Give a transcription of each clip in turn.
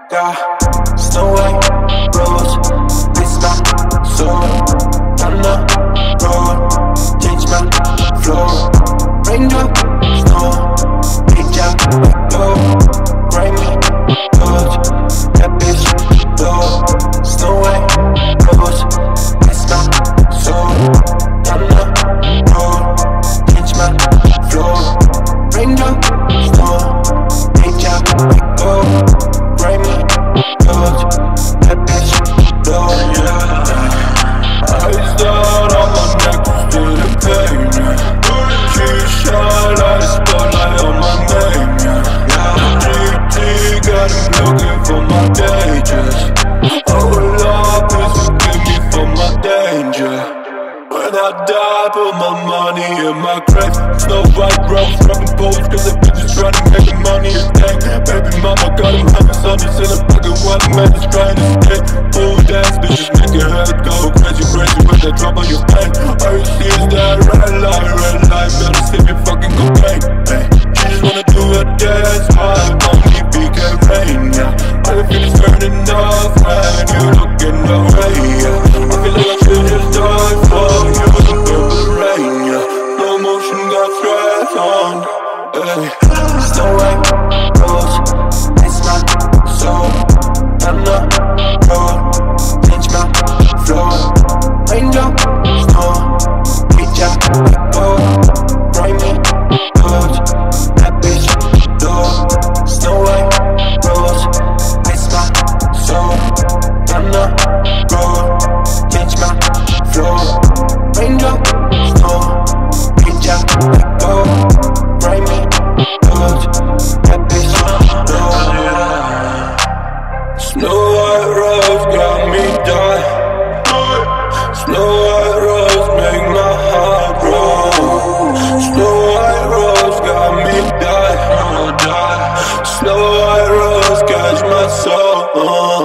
got Snow White rose, ice my soul. On the road, change my flow. Raindrop, snow, reach out, go. Grind me, good, that bitch low. Snow White rose, ice my soul. On the road, change my flow. Raindrop, snow, reach out, go. Grind me, good, that bitch low. Eyes down on my neck, feel the pain, yeah. Key-shot, light spotlight on my name, yeah. GT got him looking for my dangerous. Oh Lord, please forgive me for my danger. When I die, put my money in my grave. Snow White rose, rubbing poles, cause the bitches trying to make the money a thing. Baby mama got him having Sundays in the pocket while the man is trying to stay. Full dance, bitches make your head go crazy, crazy when they drop on your pain. All you see is that red light, better sip your fucking cocaine. Hey, she just wanna do a dance, high, only BK rain, yeah. All you feel is turning off when you look in the way, yeah. I feel like I should just die for you, the purple rain, yeah. Slow motion got stress on, hey. Snow White rose, ice my soul. On the road, change my flow. Raindrop, snow, reach out, go. Grind me, good, that bitch low. Snow White rose, ice my soul. On the road, change my flow. Raindrop, snow, reach out, go. Grind me, good, that bitch low. Snow White rose got me die. Snow White rose make my heart grow. Snow White rose got me die. Snow White rose catch my soul.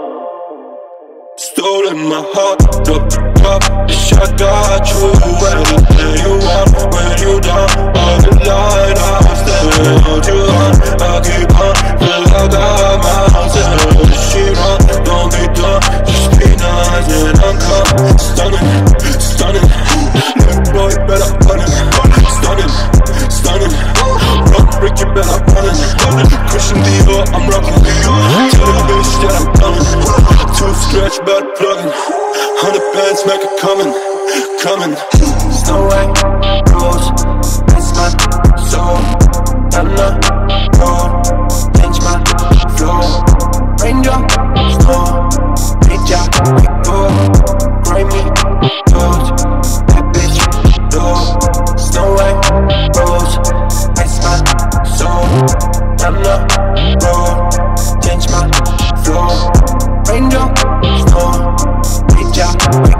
Stolen my heart, up the top, bitch I got you. Anything you want, when you down, on the line, I'll still hold you on. I'll keep on, feel like I got my house and this shit on. Don't be done, just be nice and I'm coming. Stunning, stunning, little boy better running. Stunning, stunning, rock break you better running. Christian Dior, I'm rocking. Tell the bitch that I'm coming. Too stretch, better plugging. 100 bands, make it coming, coming. Snow White rose, ice my soul. On the road, change my flow. Raindrop, snow, reach out, go. Grind me, good, that bitch low. Snow White rose, ice my soul. On the road, change my flow. Raindrop, snow, reach out.